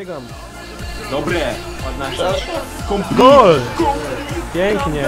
Biegam. Dobre, ładna Gol! Pięknie.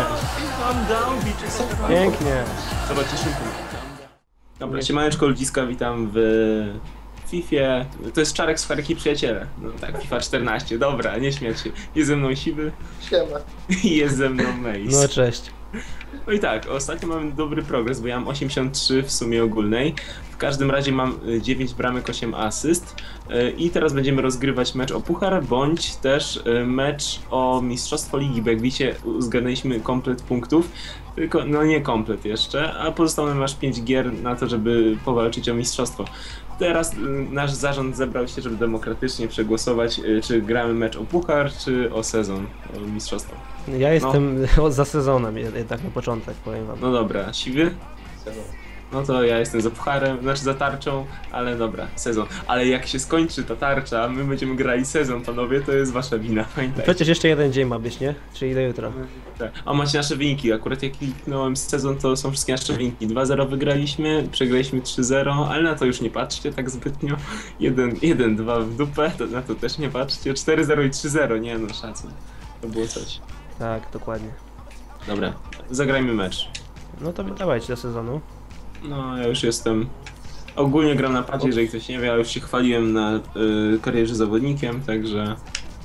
Pięknie. Zobaczcie szybko. Dobra, siemaneczko ludziska, witam w Fifie. To jest Czarek z Charki Przyjaciele. No tak, FIFA 14, dobra, nie śmiać się. Jest ze mną Siwy. Siema. I jest ze mną Mace. No cześć. No i tak, ostatnio mamy dobry progres, bo ja mam 83 w sumie ogólnej. W każdym razie mam 9 bramek, 8 asyst. I teraz będziemy rozgrywać mecz o puchar, bądź też mecz o mistrzostwo ligi, bo jak widzicie zgadnęliśmy komplet punktów. Tylko, no nie komplet jeszcze, a pozostało nam aż 5 gier na to, żeby powalczyć o mistrzostwo. Teraz nasz zarząd zebrał się, żeby demokratycznie przegłosować, czy gramy mecz o puchar, czy o sezon, o mistrzostwo. Ja jestem za sezonem jednak na początek, powiem wam. No dobra, Siwy? No to ja jestem za pucharem, znaczy za tarczą, ale dobra, sezon. Ale jak się skończy ta tarcza, my będziemy grali sezon, panowie, to jest wasza wina, pamiętajcie. Przecież jeszcze jeden dzień ma być, nie? Czyli do jutra. Tak. A macie nasze wyniki, akurat jak kliknąłem sezon, to są wszystkie nasze wyniki. 2-0 wygraliśmy, przegraliśmy 3-0, ale na to już nie patrzcie tak zbytnio. 1-2 w dupę, to na to też nie patrzcie. 4-0 i 3-0, nie no, szacun. To było coś. Tak, dokładnie. Dobra, zagrajmy mecz. No to dawajcie do sezonu. No, ja już jestem... Ogólnie gram na padzie, jeżeli ktoś nie wie, ale już się chwaliłem na karierze zawodnikiem, także...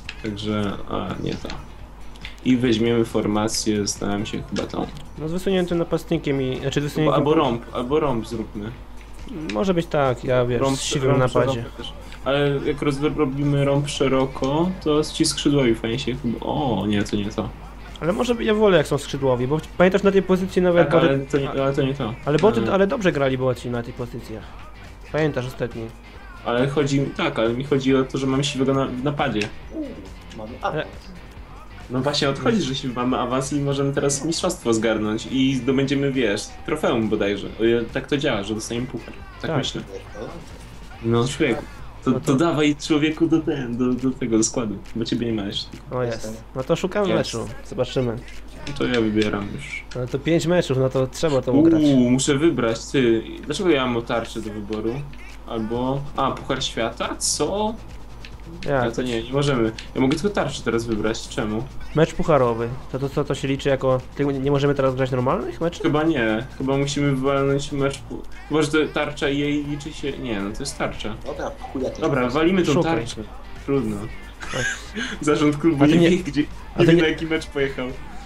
A, nie to. I weźmiemy formację, zastanawiam się chyba tą. No z wysuniętym napastnikiem i... Znaczy z wysuniętym... Albo rąb zróbmy. Może być tak, ja wiesz, z siwym napadzie. Ale jak robimy rąb szeroko, to ci skrzydłowi fajnie się chyba... O, nie, to nie to. Ale może ja wolę jak są skrzydłowi, bo pamiętasz na tej pozycji nawet... Tak, ale to nie to. Ale dobrze grali boci na tej pozycjach. Pamiętasz ostatni. Ale mi chodzi o to, że mamy siwego w napadzie. Mamy Ale- No właśnie odchodzi, że się mamy awans i możemy teraz mistrzostwo zgarnąć i zdobędziemy, wiesz, trofeum bodajże. Tak to działa, że dostaniemy puchar. Tak Tak. myślę. No człowieku. To dawaj człowieku do tego, do składu, bo ciebie nie ma jeszcze. O jest. No to szukamy Jest. meczu. Zobaczymy. No to ja wybieram już. No to 5 meczów, no to trzeba to ugrać. Muszę wybrać, ty. Dlaczego ja mam tarczę do wyboru? Albo... A, Puchar Świata? Co? Jak? To nie możemy. Ja mogę tylko tarczę teraz wybrać, czemu? Mecz pucharowy. To się liczy jako... Nie możemy teraz grać normalnych meczów? Chyba nie, chyba musimy wywalnąć mecz... Chyba, że to tarcza i jej liczy się... Nie, no to jest tarcza. Dobra, chuja też. Dobra, walimy tą Szukaj. tarczę. Trudno. Tak. Zarząd klubu A ty nie nie- wie, gdzie... a Nie ty wie nie- na jaki mecz pojechał.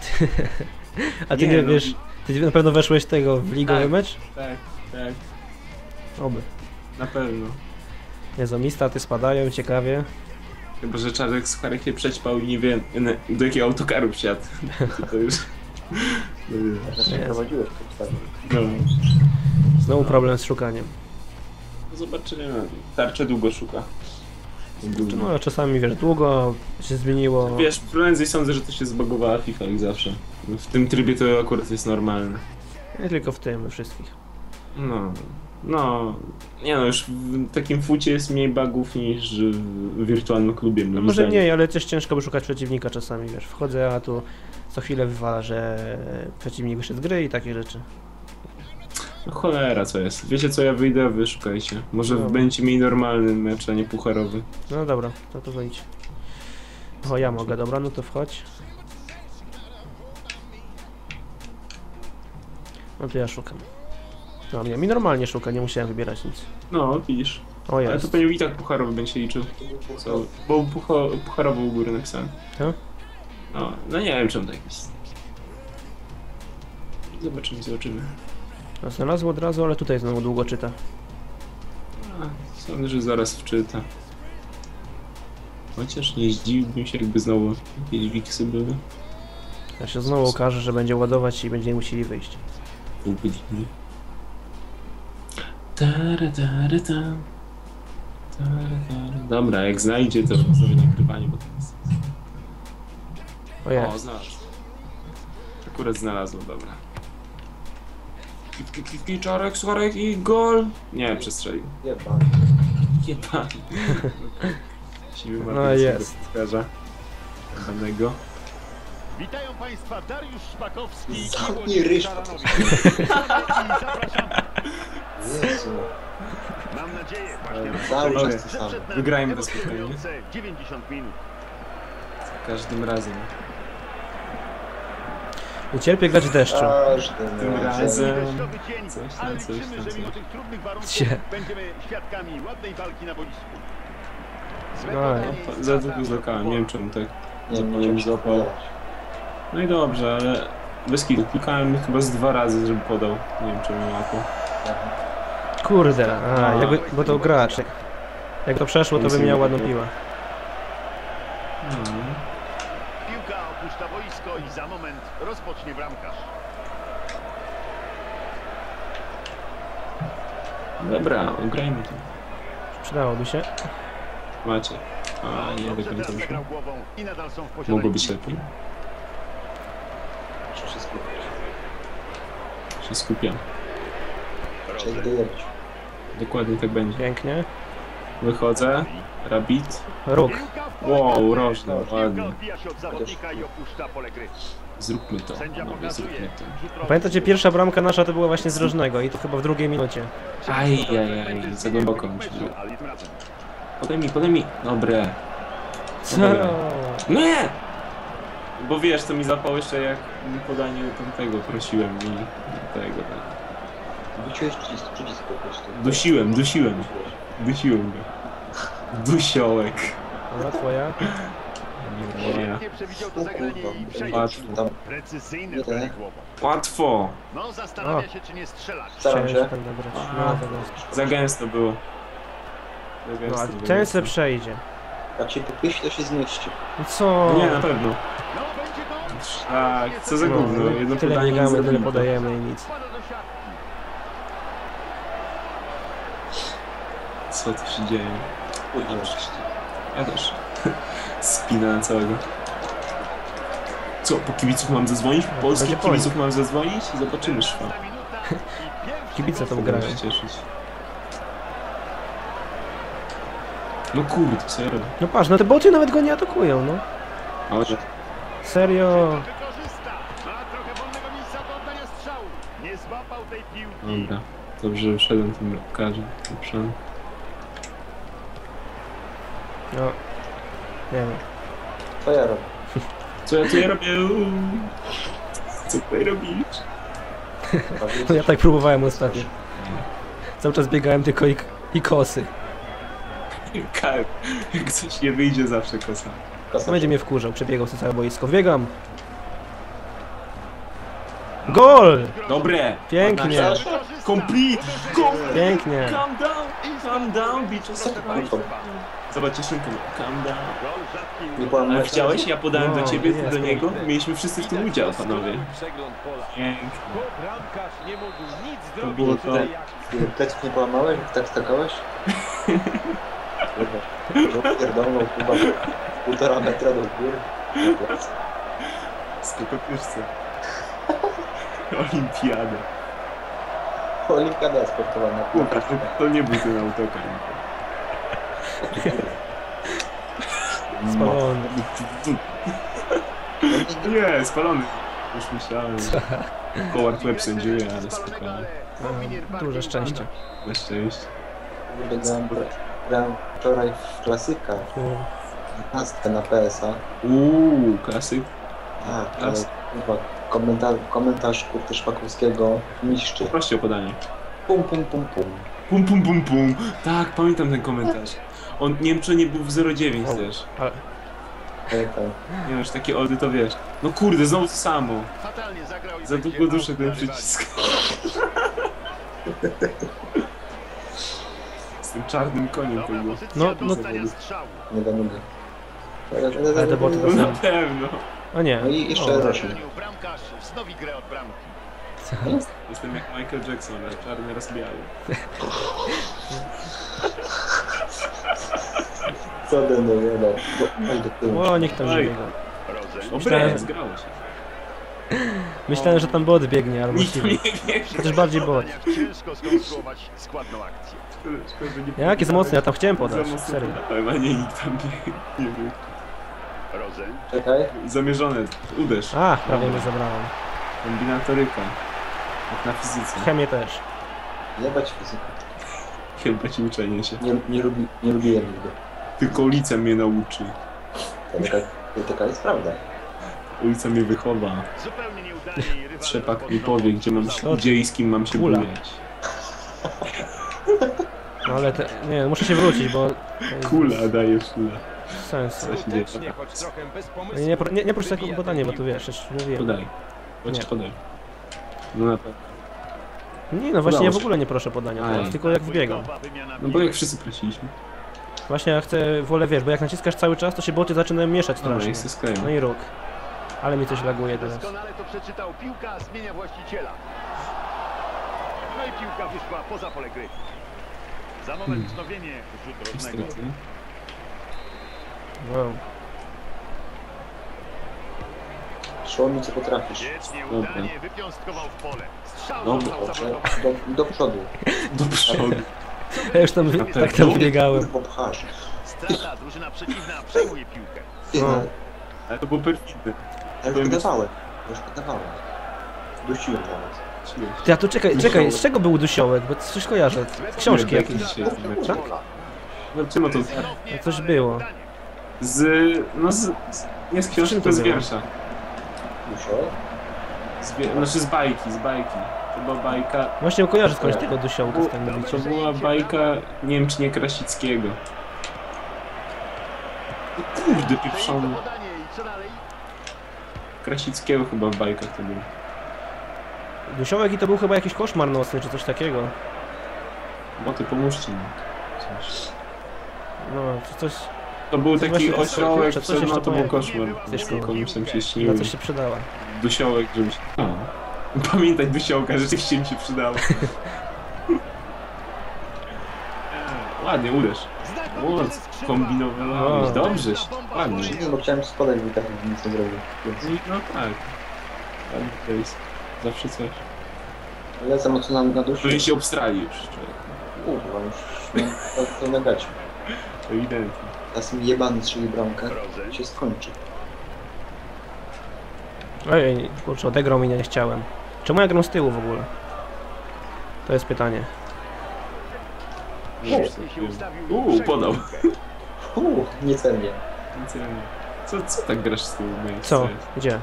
A ty Nie, nie no. wiesz... Ty na pewno weszłeś tego w ligowy Tak. mecz? Tak, tak, Oby. na pewno. Jezu, mi staty spadają, ciekawie. Chyba, że Czarek z Charek przećpał i nie wie, do jakiego autokaru wsiadł. To już... No, Też się Jest. prowadziłeś w przedstawie. no. Znowu problem z szukaniem. Zobaczymy. Tarczę długo szuka. No czasami wiesz, długo się zmieniło. Wiesz, prędzej sądzę, że to się zbagowała FIFA jak zawsze. W tym trybie to akurat jest normalne. Nie tylko w tym, we wszystkich. Nie no, już w takim fucie jest mniej bugów niż w wirtualnym klubie. No moim może zdaniem. mniej, ale też ciężko wyszukać przeciwnika czasami, wiesz. Wchodzę, a tu co chwilę wywala, że przeciwnik wyszedł z gry i takie rzeczy. No cholera, co jest. Wiecie co, ja wyjdę, a wy szukajcie. Może No. będziecie mieli normalny mecz, a nie pucharowy. No dobra, to wyjdź. O, ja mogę, dobra, no to wchodź. No to ja szukam. No, mi normalnie szuka, nie musiałem wybierać nic. No, widzisz. O, Ale to jest. pewnie i tak pucharowy będzie się liczył. Co? Bo pucharowo u góry napisałem. Co? No nie wiem czemu tak jest. Zobaczymy. No, znalazło od razu, ale tutaj znowu długo czyta. Sądzę, że zaraz wczyta. Chociaż nie zdziwiłbym się, jakby znowu jakieś wiksy były. Ja się znowu okaże, że będzie ładować i będziemy musieli wyjść. Pół godziny. Dobra, jak znajdzie, to sobie nagrywanie, bo to jest... O, O, jest. znalazł. Akurat znalazłem, dobra. Czarek, Sucharek i gol! Nie, przestrzelił. Jeba. Jebany. Siły ma No więcej jest. do piłkarza. Danego. Witają Państwa Dariusz Szpakowski i Zamknij ryż. I zapraszamy. Jezu. Mam nadzieję, właśnie Cały Dobra. czas to samo. Wygrajmy to spokojnie. emocjonujące 90 minut. Za każdym razem. Ucierpię grać w deszczu. Każdym razem. razem. Deszczowy dzień, Coś ale tam, coś liczymy, tam, że mimo coś. tych trudnych warunków Cie. będziemy świadkami ładnej walki na boisku. Złe No, podanie No, i za strata długo zlokałem, nie wiem czemu tak. Nie wiem, się złapać. No i dobrze, ale bez kitu. Klikałem chyba z 2 razy, żeby podał. Nie wiem czemu nie łapał. Kurde, bo to gracz. Jak to przeszło, to bym miał ładną piłę. Piłka opuszcza boisko i za moment rozpocznie bramkarz. Dobra, grajmy to. Przydałoby się. Macie. A, nie, Dobrze tak nie teraz wyszło. zagrał głową i nadal są w posiadaniu. Mogło być lepiej. Muszę się skupić. Się skupiam. Trzeba ich dojeść. Dokładnie tak będzie. Pięknie. Wychodzę. Rabbit. Róg. Piłka w pole Wow, karne. rożna, Piłka ładnie. odbija się od zawodnika i opuszcza pole gry. Zróbmy to. Sędzia Panowie, pokazuje. zróbmy to. rzut rożny. Pamiętacie, pierwsza bramka nasza to była właśnie z rożnego i to chyba w drugiej minucie. Aj, za głęboko mi się było. Ale tym razem. Podaj mi. Dobre. Co? Nie! Bo wiesz, to mi zapało jeszcze jak podanie tamtego prosiłem i tego tak. Wróciłeś przycisk po prostu. Dusiłem go. Dusiołek. Dobra, twoja. Nie, Świetnie przewidział to zagranie i przejdzie. łatwo. Tam Precyzyjny Nie. wdech głową. Łatwo. No zastanawia się, czy nie strzelać. Staram Chciałem się. tam dobrać. A. No, to jest. Za gęsto było. Za No, gęsto a było. ten se przejdzie. Jak się popieści, to się zmieści. No co? Nie, na pewno. No będzie gol. Tak, co za No, gówno. Jedno tyle podanie nie biegamy, tyle zrobimy. podajemy i nic. Wpada do siatki. Co tu się dzieje? Kurde. Ja też. Spina całego. Co, po kibiców mam zadzwonić? Po polskich Będzie po kibiców mam zadzwonić? Zobaczymy szwa. 15 minuta i pierwszy Kibice gol. tą grają. Mogę się cieszyć. No kurde, co ja robię? No patrz, no te boty nawet go nie atakują, no. Ale Serio. Wykorzysta. Ma trochę wolnego miejsca do oddania strzału. Nie złapał tej piłki. dobra. Dobrze, że wszedłem tym bramkarzem. Lepszym. No. Nie wiem. Co ja robię? Co ja tutaj robię? Co tutaj robisz? No ja tak próbowałem ostatnio. Cały czas biegałem tylko i kosy. Kar. Jak coś nie wyjdzie, zawsze kosa. To będzie mnie wkurzał, przebiegał sobie całe boisko. Biegam! Gol! Dobre! Pięknie! Complete! Pięknie! Calm down, bitches. Zobaczcie szynkę. Calm down. Gol rzadki. Nie byłam Ale mocna. widziałeś? Ja podałem No, do ciebie, ty jest do niego. pięknie. Mieliśmy wszyscy w tym udział, panowie. Przegląd pola. Pięknie. Bo bramkarz nie mógł nic To zrobić. było w to. tej akcji. Pleców nie połamałeś, jak tak skakałeś? Kurde. Pierdolną chyba 1,5 metra do góry. Na plac. Skokotyczce. Olimpiada. Olimpiada sportowa na Kurwa, to nie był ten autokar. Spalony. Nie, spalony. Już myślałem, że Howard Webb sędziuje, ale spokojnie. Duże szczęście. Na szczęście. Grałem wczoraj w klasyka, 15 na PSA. Klasyk. Tak, ale chyba komentarz kurde Szpakowskiego niszczy. Proście o podanie. Pum, pum, pum, pum. Pum, pum, pum, pum. Tak, pamiętam ten komentarz. On, nie wiem, czy nie był w 09 O. też. Ale Pamiętam. Nie wiem, że takie oldy to wiesz. No kurde, znowu to samo. Fatalnie zagrał i Za będzie długo duszę aut ten dla rywali. przycisk. Z tym czarnym koniem Dobra tego. pozycja No, do no. dostania strzału. Nie da nigdy. Ale to było to No samo. na pewno. O nie. No i jeszcze O, raz. Bronił bramkarz, wznowi grę od bramki. Jestem jak Michael Jackson, ale czarny raz biały. Co denuje, no. Chodź do tyłu. O, niech tam nie Oj. biega. Rozen. Dobre, Myślałem- zgrało się. Myślałem, że tam bot biegnie, ale Nikt właściwie. nie wie. To też bardziej bot. Jak ciężko skonstruować składną akcję. Szkoda, że nie Jak jest mocny, ja tam chciałem Za podać, mocno serio. podałem, a nie nikt tam nie był. Rozen. Czekaj. Zamierzone. Uderz. A, prawie mnie zabrałem. Kombinatoryka. Jak na fizyce. Chemię też. Jebać fizykę. Chyba ci uczenie się. Nie lubiłem nigdy. Tylko ulica mnie nauczy. Taka jest prawda. Ulica mnie wychowa. Zupełnie nieudanie i rywal Trzepak mi rozpoznał powie, gdzie i z kim mam się Kula. bujać. No ale nie, muszę się wrócić, bo... Kula daje kula. Sensu. Co się dzieje? Nie proszę takiego podania, bo tu wiesz, jeszcze mówiłem. Podaj. Chodź, Nie. podaj. No na pewno. Nie, no właśnie ja w Udało się. ogóle nie proszę podania teraz, Aj. tylko jak wbiegam. No bo jak wszyscy prosiliśmy. Właśnie ja wolę, wiesz, bo jak naciskasz cały czas, to się boty zaczynają mieszać Dobra, strasznie. jest sklejmy. No i róg. Ale mi coś laguje teraz. Doskonale to przeczytał. Piłka zmienia właściciela. No i piłka wyszła poza pole gry. Za moment wznowienie rzutu rożnego. Niestety. Wow. Szło mi co potrafisz. Wiecznie Dobra. udanie wypiąstkował w pole. Strzał Dobra, został Dobrze. zablokowany. Do przodu. Do przodu. Ja już tam tak tam biegałem. Popchasz. Strata, drużyna przeciwna przejmuje piłkę. Ty, No. no. Ale to było perfidne. Ja już podawałem. Dusiłem nawet. Ty, a tu czekaj, z czego był dusiołek? Bo coś kojarzę. Książki Nie, jakieś. dzisiaj jest mecz. Tak? No czym to? Coś było. Nie z książki, Czym to to z było? wiersza. Dusiołek? Znaczy z bajki. To była bajka. Właśnie kojarzę skądś tego dusiołka, tak To mówicie. była bajka, nie wiem czy nie Krasickiego. No kurde, pieprzony. Podanie i co dalej? Krasickiego chyba w bajkach to był. Dusiołek i to był chyba jakiś koszmar nocny, czy coś takiego. Boty, pomóżcie mi. Coś. No, czy coś To był taki Właśnie coś- osiołek, coś jeszcze no to był pamiętam. koszmar. Coś Komuś tam się na śnił. coś się przydała. Dusiołek, żeby się... O. Pamiętać dusiołka, rzeczywiście mi się przydało. Ładnie, uderz. O, kombinowałeś. O. Dobrze, ładnie. Nie, bo chciałem spodek i tak nic nie zrobił. Więc No tak. Ładny face. Zawsze coś. lecę mocno na duszy. Powinien się obstrali już. człowiek. Kurwa, już to na gacie. To ewidentnie. Teraz mi jebany strzeli bramkę Rozen. i się skończy. Ojej, kurczę, odegrał mnie, nie chciałem. Czemu ja gram z tyłu w ogóle? To jest pytanie. Świetnie się ustawił. Podał. Niecelnie. Co tak grasz z tyłu? Mate? Co? jest? Gdzie?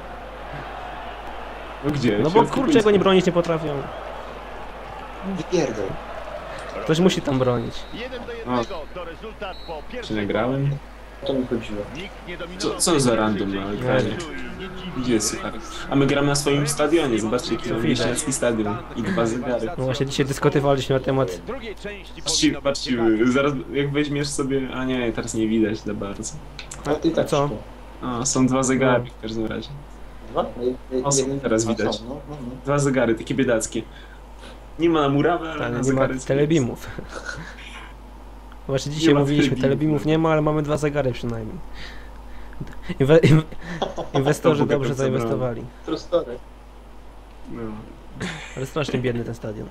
No gdzie? No bo Środku kurczę, boiska. go nie bronić nie potrafią. Wypierdol. Ktoś musi tam bronić. 1-1 to rezultat po Czy pierwszej nagrałem? O to mi chodziło. Nikt nie dominował Co za tej random pierwszej na części ekranie? meczu i nie dziwi, Gdzie jest suchar? A my gramy na swoim stadionie, zobaczcie jaki mamy Widać. wieśniacki stadion i 2 zegary. No właśnie dzisiaj dyskutowaliśmy na temat... Patrzcie, zaraz jak weźmiesz sobie... A nie, teraz nie widać za bardzo. Ale ty i tak Co? szło. O, są 2 zegary w każdym razie. Dwa? O, Jeden- teraz a, widać. są, no. 2 zegary, takie biedackie. Nie ma na murawę, ale Tak, na nie ma zegary... telebimów. Właśnie Nie dzisiaj ma mówiliśmy, telebimów. telebimów nie ma, ale mamy 2 zegary przynajmniej. Inwestorzy To Bóg dobrze jak to zabrał. zainwestowali. True story. No. Ale strasznie biedny ten stadion.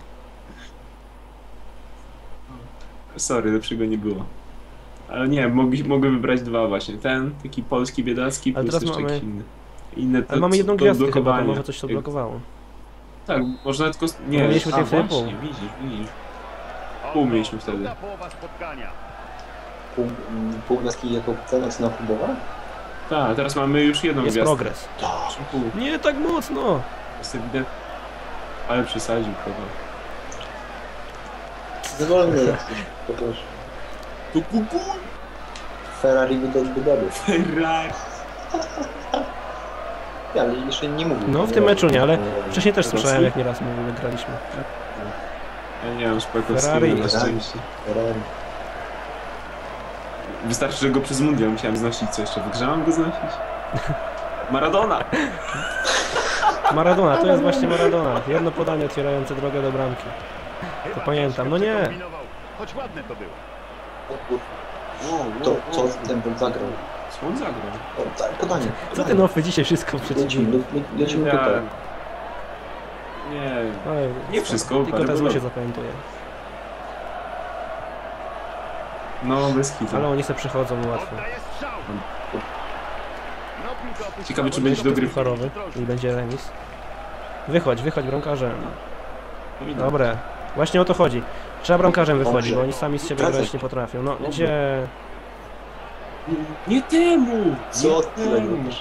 Sorry, lepszego nie było. Ale nie, mogę wybrać 2 właśnie. Ten, taki polski biedacki, Ale plus teraz jeszcze mamy- jakiś inny. Inne Ale mamy jedną do gwiazdkę chyba, to blokowania. może coś się odblokowało. Tak, można tylko... Nie, mieliśmy tej wtedy właśnie, pół. widzisz. Pół mieliśmy wtedy. Druga połowa spotkania. Pół gwiazdki jako cena cena klubowa? Tak, teraz mamy już jedną Jest gwiazdkę. progres. Czy pół. Nie tak mocno! Jest ewidentnie. Ale przesadził chyba. Za wolny jesteś, po prostu. Tu kukuj! Ferrari by dobry. Ferrari! Ale jeszcze nie mówił. No w tym meczu nie, ale wcześniej też Rosji? słyszałem jak nieraz mówił, jak graliśmy. Ja nie mam Szpakowskiego Ferrari. na szczęście. Ferrari. Wystarczy, że go przez mundial musiałem znosić, co jeszcze? Wygrzałam go znosić? Maradona! Maradona, to jest właśnie Maradona. Jedno podanie otwierające drogę do bramki. Chyba pamiętam, też no nie. kombinował. Choć ładne to było. O kurwa. To co ten bol zagrał? Co on zagrał? O, tak, podanie. Co ten offy dzisiaj wszystko przeciwnie? Lecimy tutaj. Nie, Oj, nie wszystko, tylko parę te złe się golów. zapamiętuje. No bez hitu. Ale oni se przychodzą łatwo. Oddaje strzał. No, piłka opuściła Ciekawe, czy boczne będzie dogrywka. Pucharowy i będzie remis. Wychodź bramkarzem. Powinno. Dobre. Właśnie o to chodzi. Trzeba bramkarzem wychodzić, Dobrze. bo oni sami z siebie Wracaj. grać nie potrafią. No Dobrze. gdzie... Nie temu! Co Nie ty temu. robisz?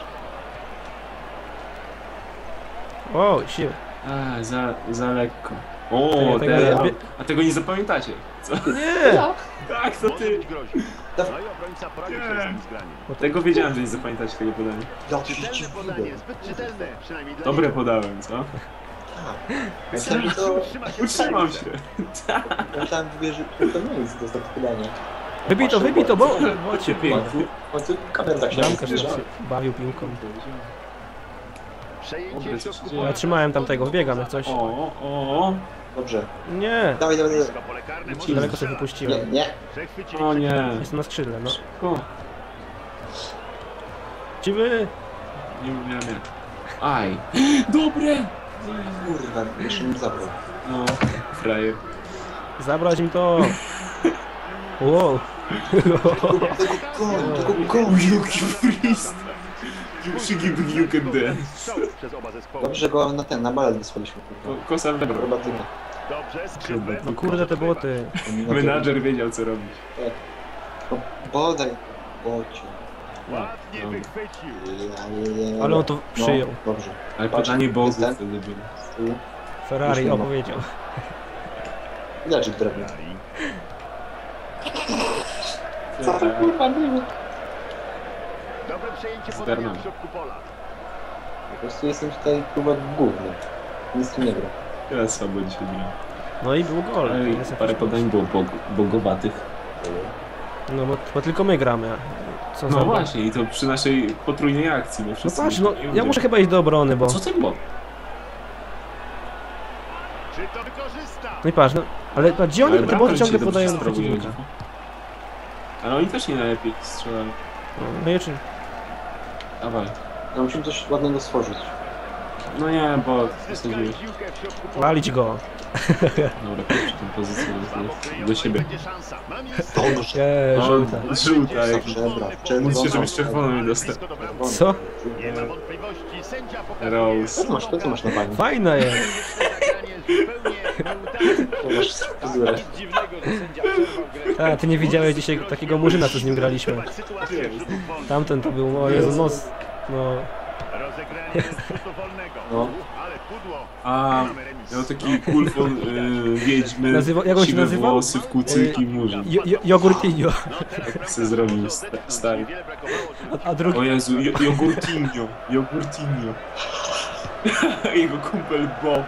O, sił. A, za lekko. O, Tego teraz. ja- A tego nie zapamiętacie. Co? Nie! Tak, to Może ty. być groźny. No i obrońca poradził sobie z tym zgraniem. Tego wiedziałem, że nie zapamiętacie tego podania. Ja ci Czytelne podanie, zbyt czytelne, przynajmniej dla Dobre niego. podałem, co? Myślałem, że to... Utrzyma się w Utrzymam piłce. się. Myślałem, że to nie jest dostać pytanie. Wybij to, bo cię Pięknie. W końcu kamera tak się Bramkarz zbliża. się bawił piłką. Przejęcie Dobre, w co się środku dzieje? Ja pola. trzymałem tamtego, wbiegam jak coś. O. Dobrze. Nie! Dawaj. Blisko pole karne, może Daleko sobie strzelać. Nie, wypuściłem. nie. Przechwycili O nie. Jestem na skrzydle, no. O, Ciwy! nie umiałem jak. Aj. Dobre! Kurwa, jeszcze mi zabrał. No, frajer. Zabrać mi to! Wow! Go! Jaki freeze! You can dance. strzał przez oba zespoły. Dobrze go na balet wysłaliśmy. kurwa. Kosa w dobro. Akrobatyka. Dobrze, skrzydle. No kurde te boty. Menadżer wiedział, co robić. No, bodaj. Bocie. Ładnie No. wychwycił. Ale on to przyjął. No, dobrze. Ale Patrz, pytanie Bogu jestem. wtedy było. Z tyłu. Ferrari Już nie ma. opowiedział. Leży drewno. Tak. Dobre przejęcie Zgarnąłem. podania w środku pola. Po prostu jestem tutaj kurwa główny. Nic tu nie gra. Ja słabo dzisiaj gram. No i był gol. Ale Jest parę jakiś podań było bogowatych. No bo tylko my gramy. Co za No właśnie, i to przy naszej potrójnej akcji, bo No wszyscy... patrz, no nie ja udział. muszę chyba iść do obrony, bo... Co ten bot? Czy to wykorzysta? No i patrz, no... Ale gdzie oni te boty bramkarz ciągle dzisiaj podają do dobrze sprawuje, przeciwnika? Ale oni też nie najlepiej strzelali. No i czy... Dawaj. No musimy coś ładnego stworzyć. No nie, bo Zyskali zasadziłeś. piłkę w środku pola. Walić go. Dobra, pierwszy tę pozycję do siebie. Będzie szansa. Ma miejsce. Dobrze. Nie, żółta. Żółta, jak... Muszę, Czerwona. żebyś czerwoną nie dostał. Blisko do bramki. Co? Nie ma wątpliwości. Sędzia pokazuje. Rose. Co masz na bani? Fajna jest. Zagranie zupełnie nieudane. To masz fryzurę. Nic dziwnego, że sędzia przerwał grę. A, ty nie widziałeś dzisiaj takiego murzyna, co z nim graliśmy. Sytuacja rzutów wolnych. Tamten to był, o Jezu, nos. No... Rozegranie rzutu wolnego. No. Ale pudło. A, Mamy remis. miał taki kulfon wiedźmy, Jak on się siwe nazywał? włosy w kucyki murzyn. Jogurtinho. No, teraz Tak se zrobił stary. Niewiele brakowało tu. A drugi... O Jezu, jogurtinio. Jego kumpel Bob.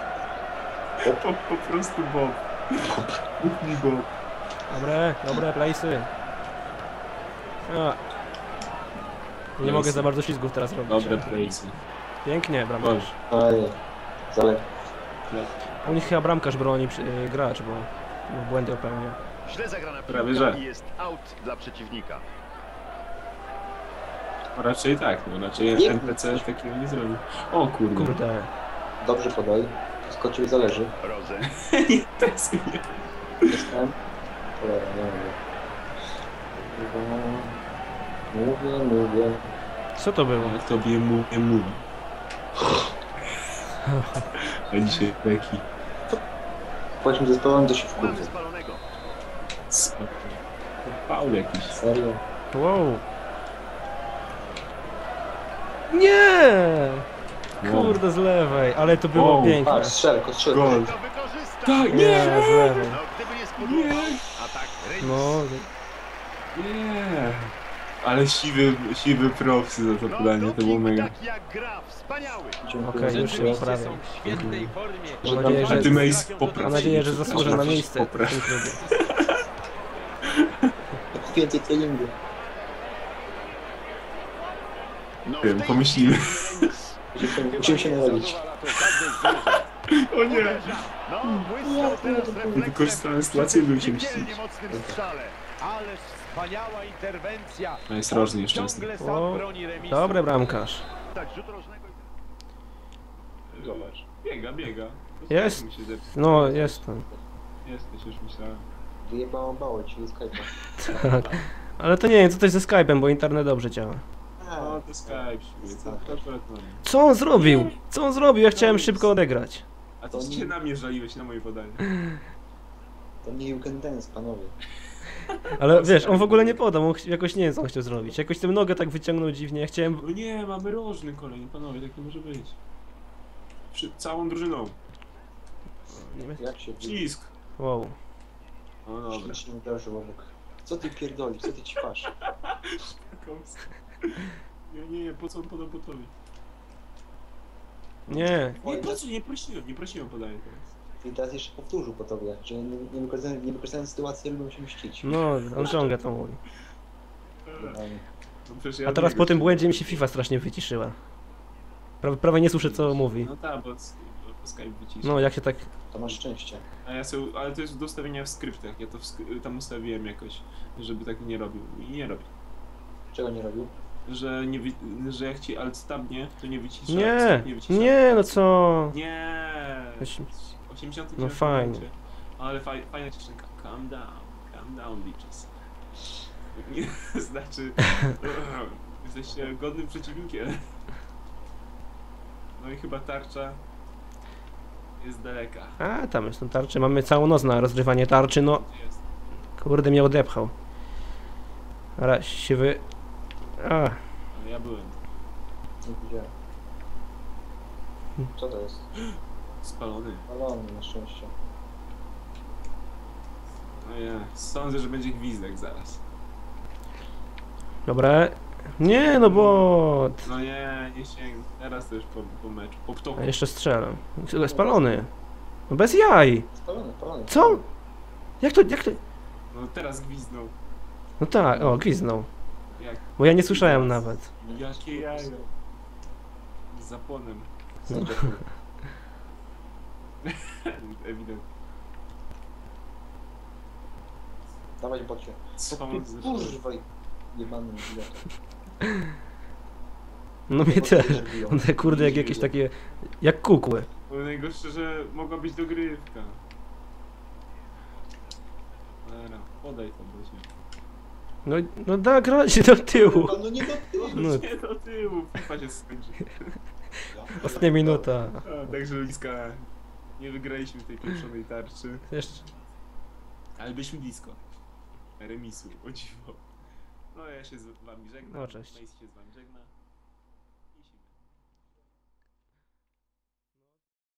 Po prostu Bob. Kuchni Bob. Dobre playsy. A. Nie mogę za bardzo ślizgów teraz robić. Dobre playsy. Pięknie, bramkarz. Ale zalek. U nich chyba bramkarz broni gracz, bo błędy popełnia. Źle zagrana Prawie piłka że. i jest out dla przeciwnika. Raczej tak, no raczej Nie. NPC takiego nie zrobił. O kurde. Kurde. Dobrze podaj. Skoczył zależy. Roze. Nie, teraz nie. Jestem. Cholera, nie mówię. Mówię. Co to było? Ja tobie mówię. A dzisiaj Becky. Po jakim zespołem to się Mamy wkurwę. spalonego. Paul jakiś. Serio? Wow. Nie! Wow. Kurde, z lewej, ale to było Wow, piękne. Patrz, strzelko. Gol. To wykorzysta. Tak, Nie, nie! z lewej. No, gdyby nie spudłował, a tak remis. No, Nie! Ale siwy props za to No, podanie, to było doping mega. taki jak gra, wspaniały. Dziękuję. okej, już się poprawiam. w świetnej formie. Mam nadzieję, A że, ty Mace popraw. mam nadzieję, że zasłużę na miejsce w Popraw. tym klubie. Więcej treningu. No, Wiem, w tej pomyślimy. chwili remis. Musimy się narodzić. O nie! No, błyskał teraz refleksem. Wykorzystałem sytuację, bym się Dzielnie mścić. mocnym strzale. Ależ wspaniała interwencja. No jest rożny nieszczęsny. Ciągle sam O, broni remisu. Dobry bramkarz. Tak, rzut rożnego. Zobacz. Biega. Jest. Mi się zepsuł. No, jestem. Jesteś, już myślałem. Wyjebało bało ci Skype'a. Tak. Ale to nie wiem, co to jest ze Skype'em, bo internet dobrze działa. O, to Skype śmieje, to akurat no. Co on zrobił? Co on zrobił? Ja chciałem szybko odegrać. A ty się na mnie żaliłeś na moje podanie. To nie you can dance, panowie. Ale wiesz, on w ogóle nie podał, on jakoś nie wiem co on chciał zrobić. Jakoś tę nogę tak wyciągnął dziwnie, ja chciałem... No nie, mamy rożny kolej, panowie, tak nie może być. Całą drużyną. Nie wiem. Jak się Cisk. Wow. No dobra. ślicznie uderzył obok. Co ty pierdolisz, co ty ćpasz? Nie, po co on podał botowi? Nie. Nie, po co, nie prosiłem podania teraz. I teraz jeszcze powtórzył po tobie, że niewykorzystane sytuacje lubią się mścić. No, on ciągle to mówi. Generalnie. No przecież ja A teraz od po niego tym się- błędzie mi się FIFA strasznie wyciszyła. Prawie nie słyszę co mówi. No tak, bo Skype wyciszy. No, jak się tak... To masz szczęście. A ja sobie, ale to jest do ustawienia w skryptach, ja to tam ustawiłem jakoś, żeby tak nie robił. I nie robi. Czego nie robił? Że, nie, że jak ci alt tabnie, to nie wycisza. Nie, stop nie wycisza. nie, no co? Nie. Weź- 89 No fajnie. minucie. Ale fajna cieszynka. Calm down bitches. Nie, znaczy, jesteście godnym przeciwnikiem. No i chyba tarcza jest daleka. A, tam jest tą tarczę. Mamy całą noc na rozgrywanie tarczy, no. Gdzie jest? Kurde, mnie odepchał. Raz się wy... A, Ale ja byłem. Nie widziałem. Co to jest? Spalony. Balony na szczęście. No ja, sądzę, że będzie gwizdek zaraz. dobra. Nie, no bo... No nie sięgnę. Teraz to już po meczu. Po ptoku. A jeszcze strzelę. Spalony. No bez jaj. Spalony, spalony. Co? Jak to... No teraz gwizdnął. No tak, o, gwizdnął. Jak? Bo ja nie słyszałem nawet. Jakie jajo. Z zapłonem. Sędzia. Ewidentnie. Dawać bocie. Co Ty on kurwa jebany idiota. No mnie też. One kurde jak jakieś takie... Jak kukły. Bo najgorsze, że mogła być dogrywka. Dobra, podaj to Bozie. No da, grać do tyłu. No nie do tyłu. No, Nie do tyłu, FIFA się skończy. ostatnia minuta. A, także bliska. Nie wygraliśmy tej pieprzonej tarczy. Jeszcze... Ale byliśmy blisko. Remisu, o dziwo. No ja się z wami żegnam. No, cześć. Mace się z wami żegna.